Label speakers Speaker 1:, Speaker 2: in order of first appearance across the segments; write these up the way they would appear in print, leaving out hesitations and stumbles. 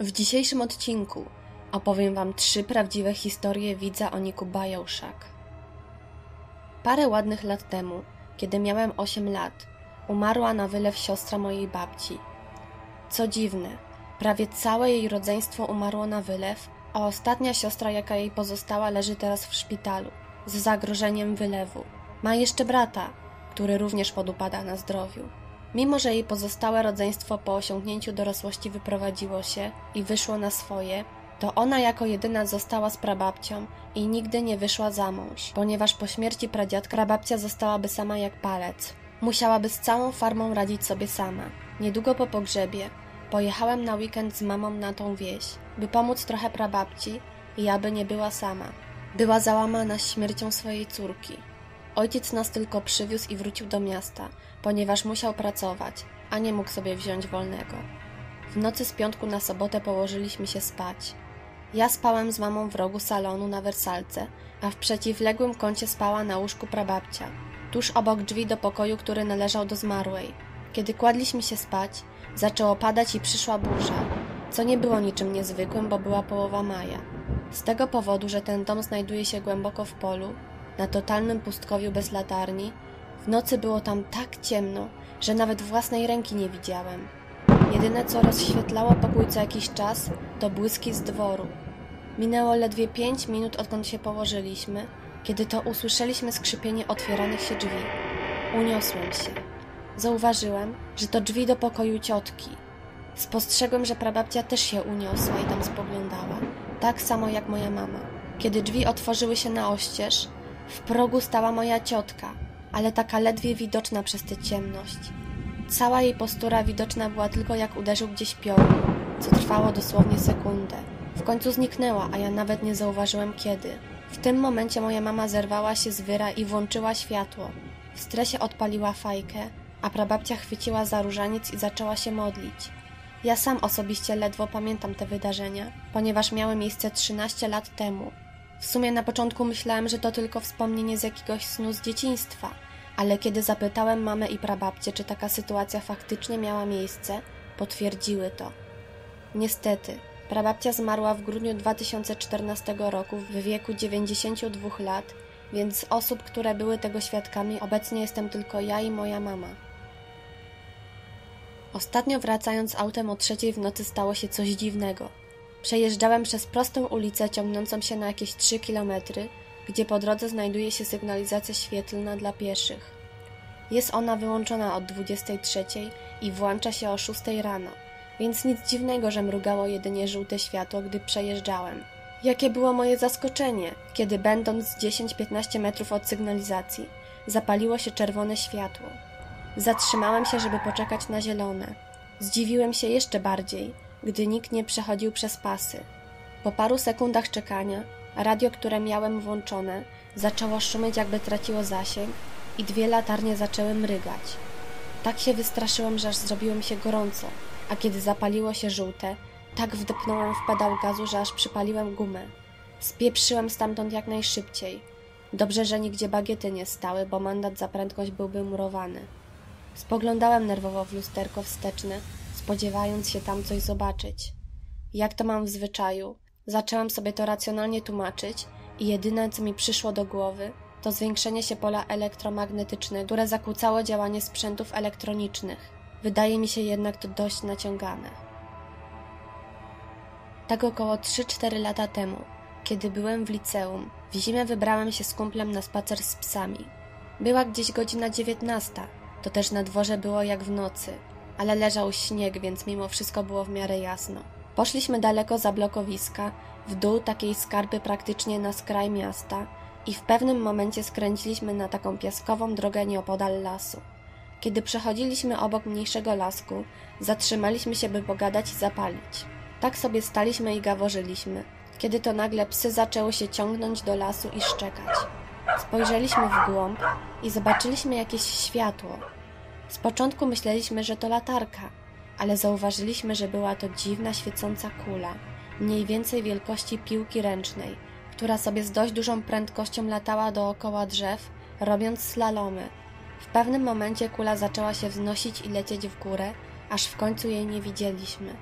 Speaker 1: W dzisiejszym odcinku opowiem Wam 3 prawdziwe historie widza o niku Bajoszak. Parę ładnych lat temu, kiedy miałem 8 lat, umarła na wylew siostra mojej babci. Co dziwne, prawie całe jej rodzeństwo umarło na wylew, a ostatnia siostra, jaka jej pozostała, leży teraz w szpitalu z zagrożeniem wylewu. Ma jeszcze brata, który również podupada na zdrowiu. Mimo że jej pozostałe rodzeństwo po osiągnięciu dorosłości wyprowadziło się i wyszło na swoje, to ona jako jedyna została z prababcią i nigdy nie wyszła za mąż, ponieważ po śmierci pradziadka prababcia zostałaby sama jak palec. Musiałaby z całą farmą radzić sobie sama. Niedługo po pogrzebie pojechałem na weekend z mamą na tą wieś, by pomóc trochę prababci i aby nie była sama. Była załamana śmiercią swojej córki. Ojciec nas tylko przywiózł i wrócił do miasta, ponieważ musiał pracować, a nie mógł sobie wziąć wolnego. W nocy z piątku na sobotę położyliśmy się spać. Ja spałem z mamą w rogu salonu na wersalce, a w przeciwległym kącie spała na łóżku prababcia, tuż obok drzwi do pokoju, który należał do zmarłej. Kiedy kładliśmy się spać, zaczęło padać i przyszła burza, co nie było niczym niezwykłym, bo była połowa maja. Z tego powodu, że ten dom znajduje się głęboko w polu, na totalnym pustkowiu bez latarni, w nocy było tam tak ciemno, że nawet własnej ręki nie widziałem. Jedyne, co rozświetlało pokój co jakiś czas, to błyski z dworu. Minęło ledwie 5 minut, odkąd się położyliśmy, kiedy to usłyszeliśmy skrzypienie otwieranych się drzwi. Uniosłem się. Zauważyłem, że to drzwi do pokoju ciotki. Spostrzegłem, że prababcia też się uniosła i tam spoglądała, tak samo jak moja mama. Kiedy drzwi otworzyły się na oścież, w progu stała moja ciotka, ale taka ledwie widoczna przez tę ciemność. Cała jej postura widoczna była tylko jak uderzył gdzieś piorun, co trwało dosłownie sekundę. W końcu zniknęła, a ja nawet nie zauważyłem kiedy. W tym momencie moja mama zerwała się z wyra i włączyła światło. W stresie odpaliła fajkę, a prababcia chwyciła za różaniec i zaczęła się modlić. Ja sam osobiście ledwo pamiętam te wydarzenia, ponieważ miały miejsce 13 lat temu. W sumie na początku myślałem, że to tylko wspomnienie z jakiegoś snu z dzieciństwa, ale kiedy zapytałem mamę i prababcię, czy taka sytuacja faktycznie miała miejsce, potwierdziły to. Niestety, prababcia zmarła w grudniu 2014 roku w wieku 92 lat, więc z osób, które były tego świadkami, obecnie jestem tylko ja i moja mama. Ostatnio wracając autem o 3:00 w nocy stało się coś dziwnego. Przejeżdżałem przez prostą ulicę ciągnącą się na jakieś 3 kilometry, gdzie po drodze znajduje się sygnalizacja świetlna dla pieszych. Jest ona wyłączona od 23:00 i włącza się o 6:00 rano, więc nic dziwnego, że mrugało jedynie żółte światło, gdy przejeżdżałem. Jakie było moje zaskoczenie, kiedy będąc 10-15 metrów od sygnalizacji, zapaliło się czerwone światło. Zatrzymałem się, żeby poczekać na zielone. Zdziwiłem się jeszcze bardziej, gdy nikt nie przechodził przez pasy. Po paru sekundach czekania radio, które miałem włączone, zaczęło szumieć, jakby traciło zasięg i 2 latarnie zaczęły mrygać. Tak się wystraszyłem, że aż zrobiło mi się gorąco, a kiedy zapaliło się żółte, tak wdepnąłem w pedał gazu, że aż przypaliłem gumę. Spieprzyłem stamtąd jak najszybciej. Dobrze, że nigdzie bagiety nie stały, bo mandat za prędkość byłby murowany. Spoglądałem nerwowo w lusterko wsteczne, spodziewając się tam coś zobaczyć. Jak to mam w zwyczaju, zaczęłam sobie to racjonalnie tłumaczyć i jedyne, co mi przyszło do głowy, to zwiększenie się pola elektromagnetycznego, które zakłócało działanie sprzętów elektronicznych. Wydaje mi się jednak to dość naciągane. Tak około 3-4 lata temu, kiedy byłem w liceum, w zimę wybrałem się z kumplem na spacer z psami. Była gdzieś godzina 19:00, to też na dworze było jak w nocy, ale leżał śnieg, więc mimo wszystko było w miarę jasno. Poszliśmy daleko za blokowiska, w dół takiej skarpy praktycznie na skraj miasta i w pewnym momencie skręciliśmy na taką piaskową drogę nieopodal lasu. Kiedy przechodziliśmy obok mniejszego lasku, zatrzymaliśmy się, by pogadać i zapalić. Tak sobie staliśmy i gaworzyliśmy, kiedy to nagle psy zaczęły się ciągnąć do lasu i szczekać. Spojrzeliśmy w głąb i zobaczyliśmy jakieś światło. Z początku myśleliśmy, że to latarka, ale zauważyliśmy, że była to dziwna, świecąca kula, mniej więcej wielkości piłki ręcznej, która sobie z dość dużą prędkością latała dookoła drzew, robiąc slalomy. W pewnym momencie kula zaczęła się wznosić i lecieć w górę, aż w końcu jej nie widzieliśmy.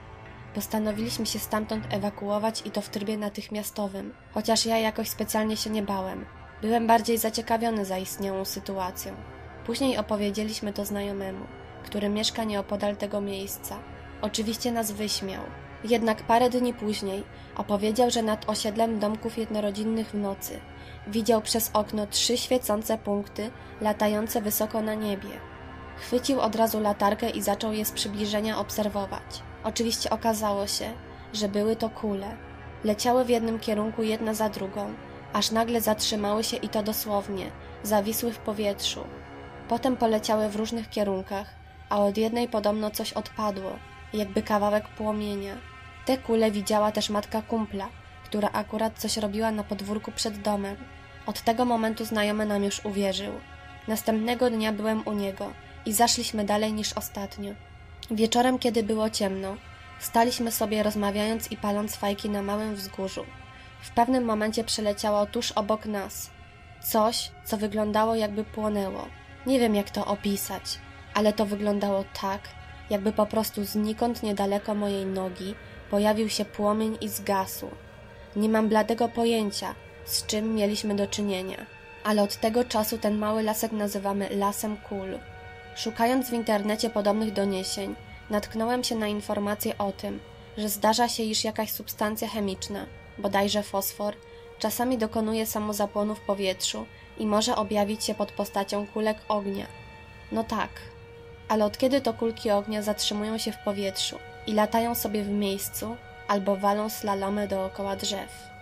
Speaker 1: Postanowiliśmy się stamtąd ewakuować i to w trybie natychmiastowym, chociaż ja jakoś specjalnie się nie bałem. Byłem bardziej zaciekawiony zaistniałą sytuacją. Później opowiedzieliśmy to znajomemu, który mieszka nieopodal tego miejsca. Oczywiście nas wyśmiał. Jednak parę dni później opowiedział, że nad osiedlem domków jednorodzinnych w nocy widział przez okno 3 świecące punkty latające wysoko na niebie. Chwycił od razu latarkę i zaczął je z przybliżenia obserwować. Oczywiście okazało się, że były to kule. Leciały w jednym kierunku jedna za drugą, aż nagle zatrzymały się i to dosłownie, zawisły w powietrzu. Potem poleciały w różnych kierunkach, a od jednej podobno coś odpadło, jakby kawałek płomienia. Te kule widziała też matka kumpla, która akurat coś robiła na podwórku przed domem. Od tego momentu znajomy nam już uwierzył. Następnego dnia byłem u niego i zaszliśmy dalej niż ostatnio. Wieczorem, kiedy było ciemno, staliśmy sobie rozmawiając i paląc fajki na małym wzgórzu. W pewnym momencie przeleciało tuż obok nas coś, co wyglądało jakby płonęło. Nie wiem, jak to opisać, ale to wyglądało tak, jakby po prostu znikąd niedaleko mojej nogi pojawił się płomień i zgasł. Nie mam bladego pojęcia, z czym mieliśmy do czynienia, ale od tego czasu ten mały lasek nazywamy lasem kul. Szukając w internecie podobnych doniesień, natknąłem się na informacje o tym, że zdarza się, iż jakaś substancja chemiczna, bodajże fosfor, czasami dokonuje samozapłonu w powietrzu i może objawić się pod postacią kulek ognia. No tak, ale od kiedy to kulki ognia zatrzymują się w powietrzu i latają sobie w miejscu albo walą slalomy dookoła drzew?